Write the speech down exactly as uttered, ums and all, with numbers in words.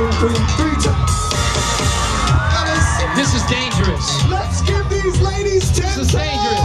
This is dangerous. Let's give these ladies ten. This is dangerous.